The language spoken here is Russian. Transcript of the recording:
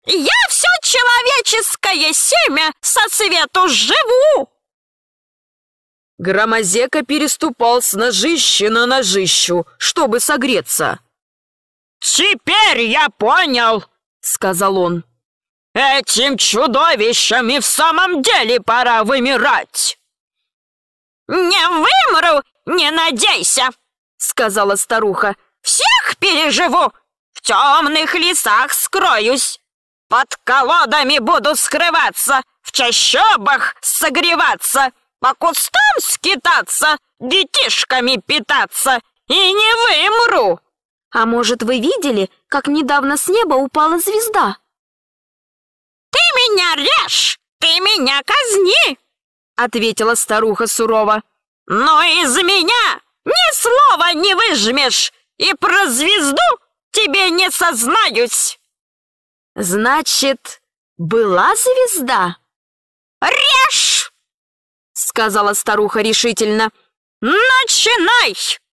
Я все человеческое семя со свету живу. Громозека переступал с ножища на ножищу, чтобы согреться. «Теперь я понял», — сказал он. «Этим чудовищам и в самом деле пора вымирать». «Не вымру, не надейся», — сказала старуха. «Всех переживу, в темных лесах скроюсь. Под колодами буду скрываться, в чащобах согреваться, по кустам скитаться, детишками питаться и не вымру». А может, вы видели, как недавно с неба упала звезда? «Ты меня режь, ты меня казни», — ответила старуха сурово. «Но из меня ни слова не выжмешь, и про звезду тебе не сознаюсь». Значит, была звезда? «Режь!» — сказала старуха решительно. «Начинай!»